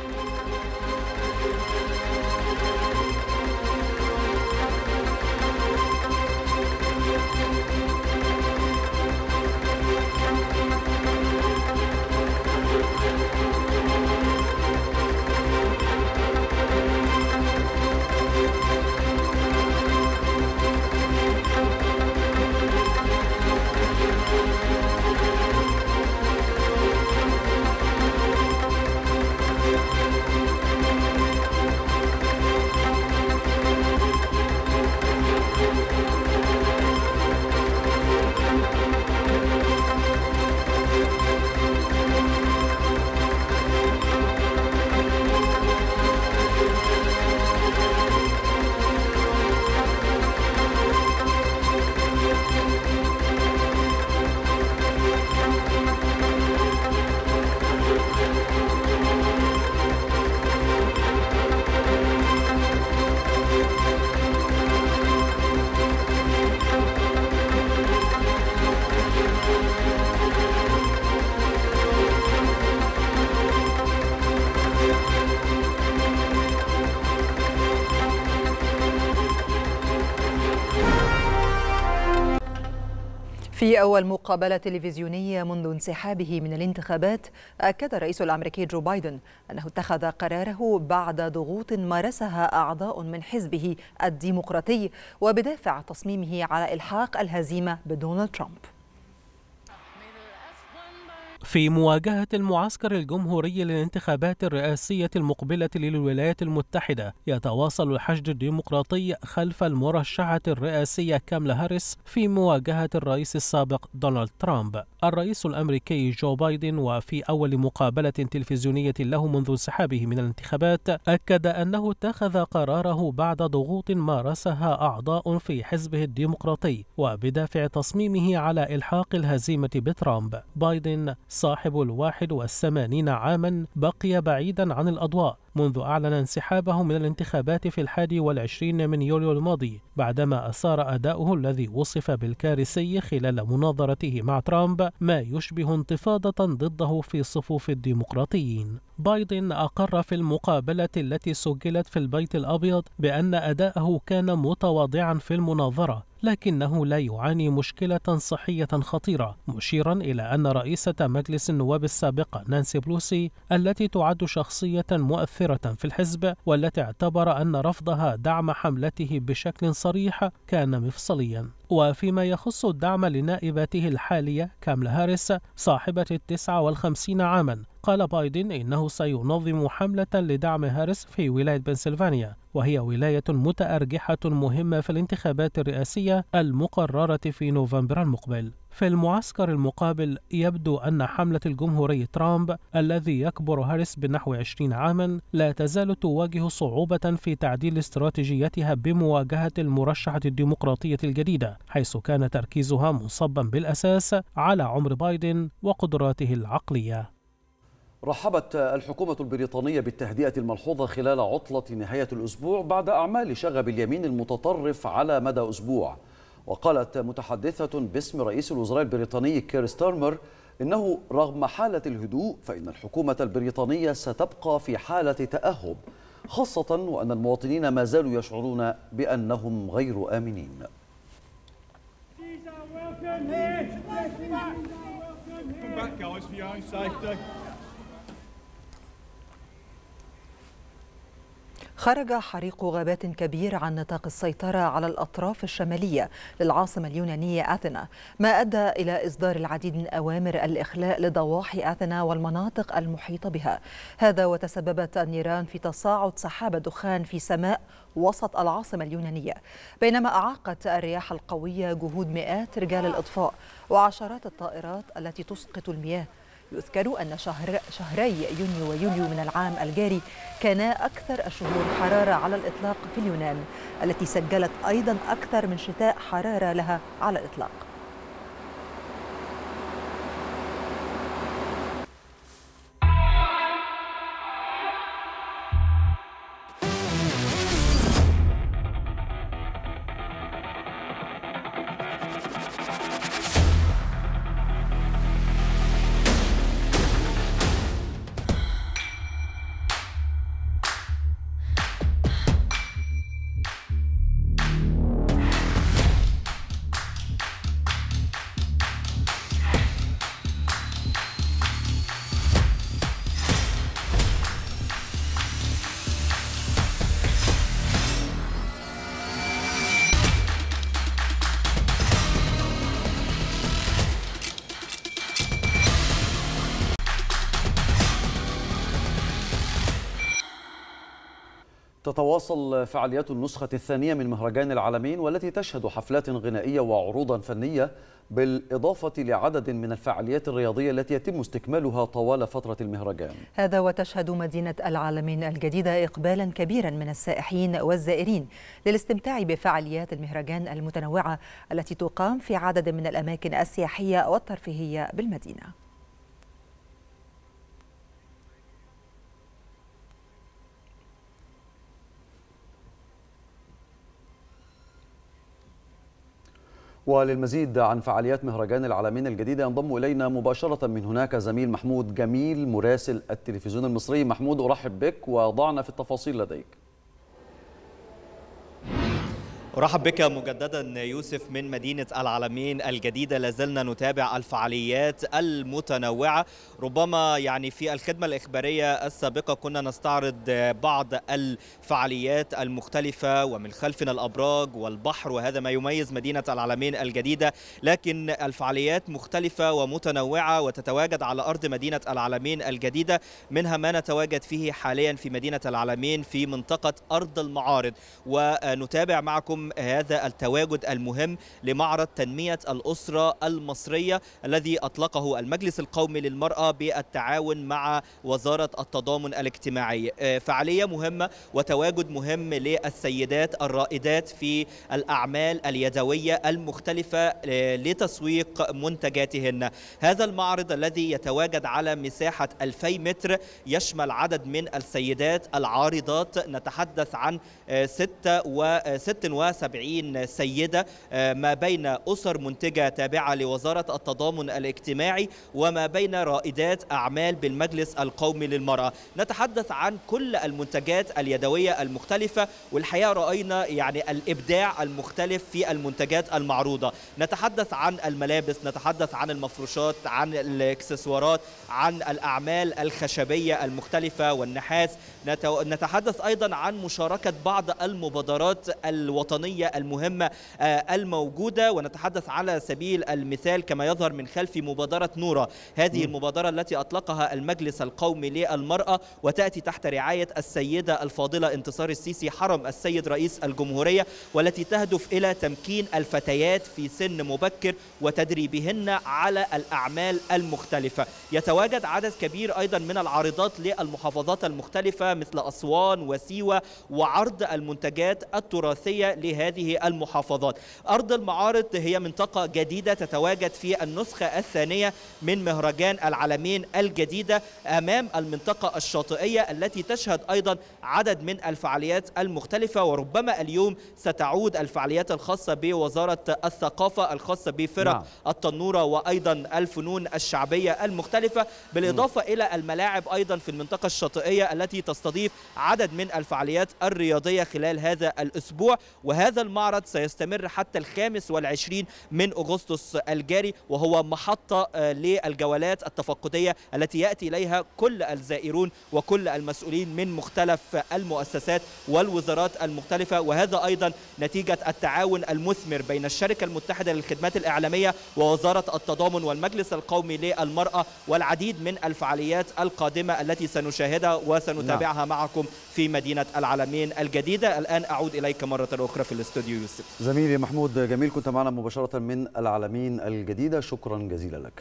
في أول مقابلة تلفزيونية منذ انسحابه من الانتخابات، أكد الرئيس الأمريكي جو بايدن أنه اتخذ قراره بعد ضغوط مارسها أعضاء من حزبه الديمقراطي وبدافع تصميمه على إلحاق الهزيمة بدونالد ترامب. في مواجهة المعسكر الجمهوري للانتخابات الرئاسية المقبلة للولايات المتحدة، يتواصل الحشد الديمقراطي خلف المرشحة الرئاسية كامالا هاريس في مواجهة الرئيس السابق دونالد ترامب. الرئيس الأمريكي جو بايدن وفي أول مقابلة تلفزيونية له منذ انسحابه من الانتخابات أكد أنه اتخذ قراره بعد ضغوط مارسها أعضاء في حزبه الديمقراطي وبدافع تصميمه على إلحاق الهزيمة بترامب. بايدن صاحب 81 عاما بقي بعيدا عن الأضواء منذ أعلن انسحابه من الانتخابات في 21 من يوليو الماضي، بعدما أثار أداؤه الذي وصف بالكارثي خلال مناظرته مع ترامب ما يشبه انتفاضة ضده في صفوف الديمقراطيين. بايدن أقر في المقابلة التي سجلت في البيت الأبيض بأن أداءه كان متواضعا في المناظرة، لكنه لا يعاني مشكلة صحية خطيرة، مشيرا إلى أن رئيسة مجلس النواب السابقة نانسي بلوسي التي تعد شخصية مؤثرة في الحزب والتي اعتبر أن رفضها دعم حملته بشكل صريح كان مفصليا. وفيما يخص الدعم لنائبته الحالية كامالا هاريس صاحبة 59 عاما، قال بايدن إنه سينظم حملة لدعم هاريس في ولاية بنسلفانيا، وهي ولاية متأرجحة مهمة في الانتخابات الرئاسية المقررة في نوفمبر المقبل. في المعسكر المقابل يبدو أن حملة الجمهوري ترامب الذي يكبر هاريس بنحو 20 عاما لا تزال تواجه صعوبة في تعديل استراتيجيتها بمواجهة المرشحة الديمقراطية الجديدة، حيث كان تركيزها مصبا بالأساس على عمر بايدن وقدراته العقلية. رحبت الحكومة البريطانية بالتهدئة الملحوظة خلال عطلة نهاية الأسبوع بعد أعمال شغب اليمين المتطرف على مدى أسبوع. وقالت متحدثة باسم رئيس الوزراء البريطاني كير ستارمر إنه رغم حالة الهدوء فإن الحكومة البريطانية ستبقى في حالة تأهب، خاصة وأن المواطنين ما زالوا يشعرون بأنهم غير آمنين. خرج حريق غابات كبير عن نطاق السيطرة على الأطراف الشمالية للعاصمة اليونانية أثينا، ما أدى إلى إصدار العديد من أوامر الإخلاء لضواحي أثينا والمناطق المحيطة بها. هذا وتسببت النيران في تصاعد سحاب دخان في سماء وسط العاصمة اليونانية، بينما أعاقت الرياح القوية جهود مئات رجال الإطفاء وعشرات الطائرات التي تسقط المياه. يذكر أن شهري يونيو ويوليو من العام الجاري كانا أكثر الشهور حرارة على الإطلاق في اليونان، التي سجلت أيضا أكثر من شتاء حرارة لها على الإطلاق. تتواصل فعاليات النسخة الثانية من مهرجان العالمين، والتي تشهد حفلات غنائية وعروضا فنية، بالإضافة لعدد من الفعاليات الرياضية التي يتم استكمالها طوال فترة المهرجان. هذا وتشهد مدينة العالمين الجديدة إقبالا كبيرا من السائحين والزائرين للاستمتاع بفعاليات المهرجان المتنوعة التي تقام في عدد من الأماكن السياحية والترفيهية بالمدينة. وللمزيد عن فعاليات مهرجان العالمين الجديدة ينضم إلينا مباشرة من هناك زميل محمود جميل مراسل التلفزيون المصري. محمود، أرحب بك وضعنا في التفاصيل لديك. أرحب بك مجددا يوسف من مدينة العالمين الجديدة. لازلنا نتابع الفعاليات المتنوعة. ربما يعني في الخدمة الإخبارية السابقة كنا نستعرض بعض الفعاليات المختلفة، ومن خلفنا الأبراج والبحر، وهذا ما يميز مدينة العالمين الجديدة، لكن الفعاليات مختلفة ومتنوعة وتتواجد على أرض مدينة العالمين الجديدة. منها ما نتواجد فيه حاليا في مدينة العالمين في منطقة أرض المعارض، ونتابع معكم هذا التواجد المهم لمعرض تنمية الأسرة المصرية الذي أطلقه المجلس القومي للمرأة بالتعاون مع وزارة التضامن الاجتماعي. فعالية مهمة وتواجد مهم للسيدات الرائدات في الأعمال اليدوية المختلفة لتسويق منتجاتهن. هذا المعرض الذي يتواجد على مساحة 2000 متر يشمل عدد من السيدات العارضات، نتحدث عن 76 سيدة ما بين أسر منتجة تابعة لوزارة التضامن الاجتماعي وما بين رائدات أعمال بالمجلس القومي للمرأة. نتحدث عن كل المنتجات اليدوية المختلفة، والحقيقة رأينا يعني الإبداع المختلف في المنتجات المعروضة. نتحدث عن الملابس، نتحدث عن المفروشات، عن الإكسسوارات، عن الأعمال الخشبية المختلفة والنحاس. نتحدث أيضا عن مشاركة بعض المبادرات الوطنية المهمة الموجودة، ونتحدث على سبيل المثال كما يظهر من خلفي مبادرة نورة. هذه المبادرة التي أطلقها المجلس القومي للمرأة وتأتي تحت رعاية السيدة الفاضلة انتصار السيسي حرم السيد رئيس الجمهورية، والتي تهدف إلى تمكين الفتيات في سن مبكر وتدريبهن على الأعمال المختلفة. يتواجد عدد كبير أيضا من العارضات للمحافظات المختلفة مثل أسوان وسيوة، وعرض المنتجات التراثية لهذه المحافظات. أرض المعارض هي منطقة جديدة تتواجد في النسخة الثانية من مهرجان العالمين الجديدة أمام المنطقة الشاطئية التي تشهد أيضا عدد من الفعاليات المختلفة. وربما اليوم ستعود الفعاليات الخاصة بوزارة الثقافة الخاصة بفرق التنورة وأيضا الفنون الشعبية المختلفة، بالإضافة إلى الملاعب أيضا في المنطقة الشاطئية التي تستضيف عدد من الفعاليات الرياضية خلال هذا الأسبوع. وهذا المعرض سيستمر حتى 25 من أغسطس الجاري، وهو محطة للجولات التفقدية التي يأتي إليها كل الزائرون وكل المسؤولين من مختلف المؤسسات والوزارات المختلفة. وهذا أيضا نتيجة التعاون المثمر بين الشركة المتحدة للخدمات الإعلامية ووزارة التضامن والمجلس القومي للمرأة، والعديد من الفعاليات القادمة التي سنشاهدها وسنتابعها معكم في مدينة العلمين الجديدة. الآن أعود إليك مرة أخرى في الاستوديو يوسف. زميلي محمود جميل، كنت معنا مباشرة من العلمين الجديدة، شكرا جزيلا لك.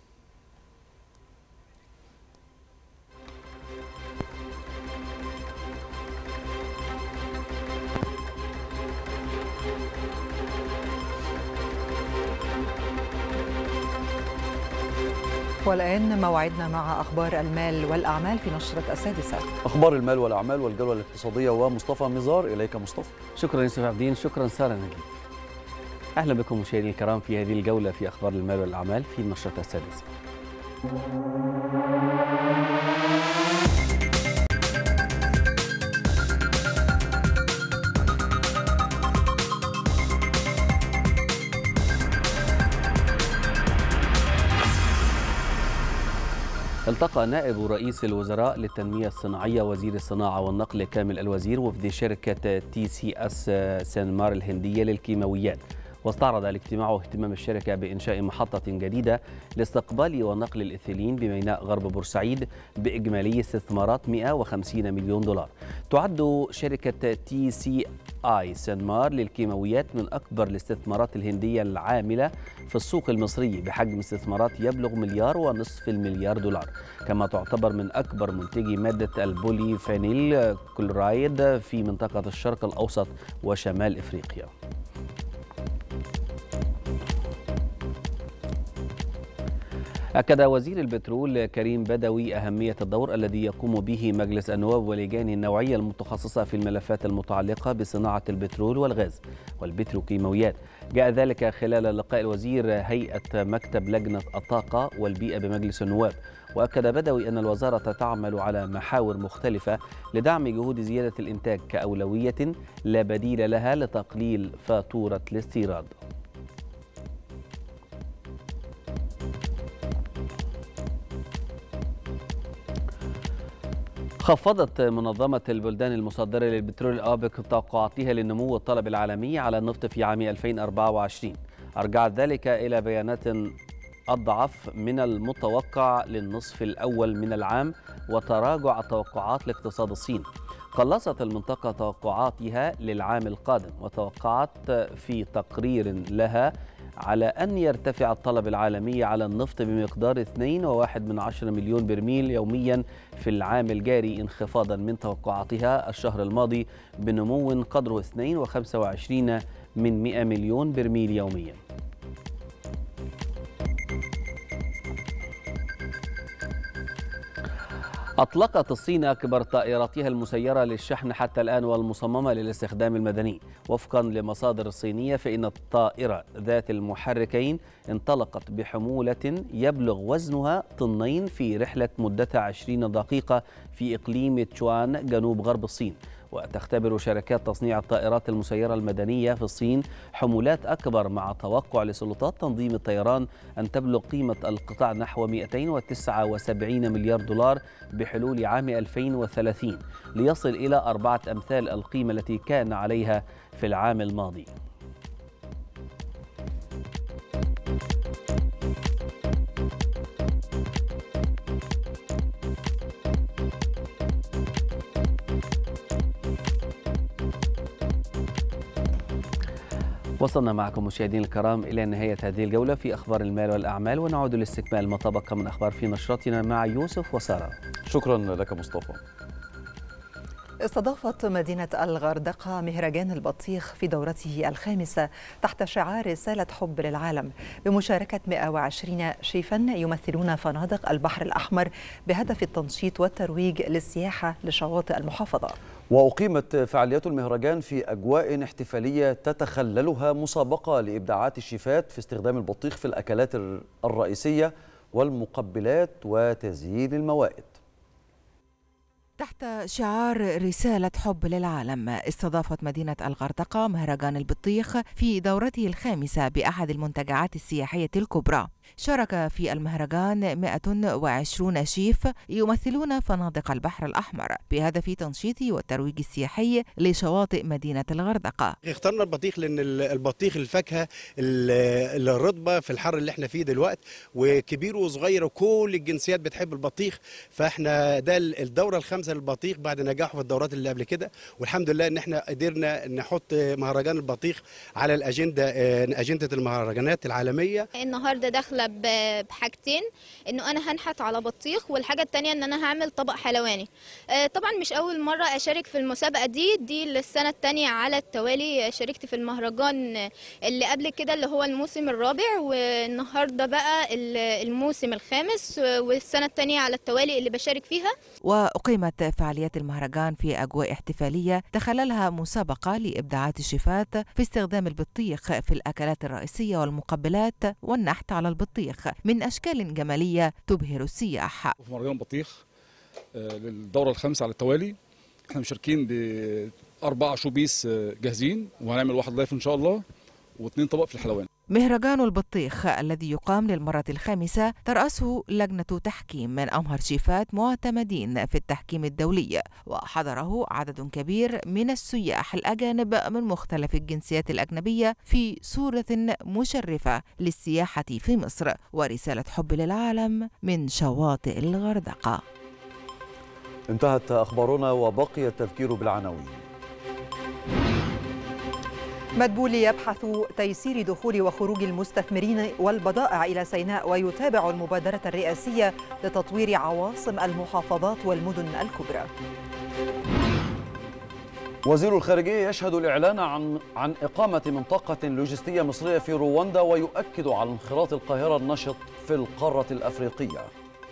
والآن موعدنا مع أخبار المال والأعمال في نشرة السادسة. أخبار المال والأعمال والجولة الاقتصادية ومصطفى مزار. إليك مصطفى. شكرا يوسف عبدين، شكرا سارة نجيب. أهلا بكم مشاهدينا الكرام في هذه الجولة في أخبار المال والأعمال في نشرة السادسة. التقى نائب رئيس الوزراء للتنمية الصناعية وزير الصناعة والنقل كامل الوزير وفد شركة TCS سانمار الهندية للكيماويات، واستعرض الاجتماع اهتمام الشركة بإنشاء محطة جديدة لاستقبال ونقل الإيثيلين بميناء غرب بورسعيد بإجمالي استثمارات 150 مليون دولار. تعد شركة TCI سانمار للكيماويات من أكبر الاستثمارات الهندية العاملة في السوق المصري بحجم استثمارات يبلغ 1.5 مليار دولار، كما تعتبر من أكبر منتجي مادة البولي فينيل كلورايد في منطقة الشرق الأوسط وشمال إفريقيا. أكد وزير البترول كريم بدوي أهمية الدور الذي يقوم به مجلس النواب ولجان النوعية المتخصصة في الملفات المتعلقة بصناعة البترول والغاز والبتروكيماويات. جاء ذلك خلال لقاء الوزير هيئة مكتب لجنة الطاقة والبيئة بمجلس النواب. وأكد بدوي أن الوزارة تعمل على محاور مختلفة لدعم جهود زيادة الإنتاج كأولوية لا بديل لها لتقليل فاتورة الاستيراد. خفضت منظمة البلدان المصدرة للبترول أوبك توقعاتها للنمو والطلب العالمي على النفط في عام 2024. أرجعت ذلك إلى بيانات أضعف من المتوقع للنصف الأول من العام وتراجع توقعات لاقتصاد الصين. قلصت المنطقة توقعاتها للعام القادم وتوقعت في تقرير لها على أن يرتفع الطلب العالمي على النفط بمقدار 2.1 مليون برميل يوميا في العام الجاري، انخفاضا من توقعاتها الشهر الماضي بنمو قدره 2.25 مليون برميل يوميا. أطلقت الصين أكبر طائراتها المسيرة للشحن حتى الآن والمصممة للاستخدام المدني. وفقا لمصادر صينية فإن الطائرة ذات المحركين انطلقت بحمولة يبلغ وزنها طنين في رحلة مدتها 20 دقيقة في إقليم تشوان جنوب غرب الصين. وتختبر شركات تصنيع الطائرات المسيرة المدنية في الصين حمولات أكبر، مع توقع لسلطات تنظيم الطيران أن تبلغ قيمة القطاع نحو 279 مليار دولار بحلول عام 2030 ليصل إلى 4 أمثال القيمة التي كان عليها في العام الماضي. وصلنا معكم مشاهدينا الكرام إلى نهاية هذه الجولة في أخبار المال والأعمال، ونعود لاستكمال ما تبقى من أخبار في نشرتنا مع يوسف وسارة. شكرا لك مصطفى. استضافت مدينة الغردقة مهرجان البطيخ في دورته الخامسة تحت شعار رسالة حب للعالم بمشاركة 120 شيفا يمثلون فنادق البحر الأحمر بهدف التنشيط والترويج للسياحة لشواطئ المحافظة. وأقيمت فعاليات المهرجان في أجواء احتفالية تتخللها مسابقة لإبداعات الشيفات في استخدام البطيخ في الأكلات الرئيسية والمقبلات وتزيين الموائد. تحت شعار رسالة حب للعالم، استضافت مدينة الغردقة مهرجان البطيخ في دورته الخامسة بأحد المنتجعات السياحية الكبرى. شارك في المهرجان 120 شيف يمثلون فنادق البحر الأحمر بهدف تنشيط والترويج السياحي لشواطئ مدينة الغردقة. اخترنا البطيخ لأن البطيخ الفاكهة الرطبة في الحر اللي احنا فيه دلوقتي، وكبير وصغير وكل الجنسيات بتحب البطيخ، فاحنا ده الدورة الخامسة للبطيخ بعد نجاحه في الدورات اللي قبل كده، والحمد لله ان احنا قدرنا نحط مهرجان البطيخ على أجندة المهرجانات العالمية. النهارده داخله بحاجتين، انه انا هنحت على بطيخ، والحاجه الثانيه ان انا هعمل طبق حلواني. طبعا مش اول مره اشارك في المسابقه دي السنه الثانيه على التوالي. شاركت في المهرجان اللي قبل كده اللي هو الموسم الرابع، والنهارده بقى الموسم الخامس والسنه الثانيه على التوالي اللي بشارك فيها. وأقيمت فعاليات المهرجان في أجواء احتفالية تخللها مسابقة لإبداعات الشيفات في استخدام البطيخ في الأكلات الرئيسية والمقبلات والنحت على البطيخ من أشكال جمالية تبهر السياح. في مهرجان البطيخ للدورة الخامسة على التوالي احنا مشاركين ب4 شوبيس جاهزين، وهنعمل واحد لايف إن شاء الله و2 طبق في الحلواني. مهرجان البطيخ الذي يقام للمرة الخامسة ترأسه لجنة تحكيم من أمهر شيفات معتمدين في التحكيم الدولي، وحضره عدد كبير من السياح الأجانب من مختلف الجنسيات الأجنبية في صورة مشرفة للسياحة في مصر، ورسالة حب للعالم من شواطئ الغردقة. انتهت أخبارنا وبقي التذكير بالعناوين. مدبولي يبحث تيسير دخول وخروج المستثمرين والبضائع إلى سيناء، ويتابع المبادرة الرئاسية لتطوير عواصم المحافظات والمدن الكبرى. وزير الخارجية يشهد الإعلان عن إقامة منطقة لوجستية مصرية في رواندا، ويؤكد على انخراط القاهرة النشط في القارة الأفريقية.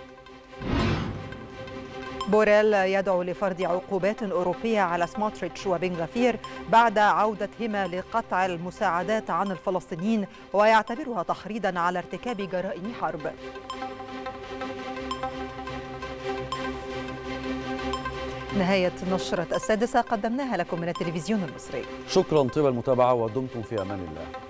بوريل يدعو لفرض عقوبات أوروبية على سموتريتش وبن غفير بعد عودتهما لقطع المساعدات عن الفلسطينيين، ويعتبرها تحريضا على ارتكاب جرائم حرب. نهاية نشرة 6 قدمناها لكم من التلفزيون المصري. شكرا طيب المتابعة ودمتم في أمان الله.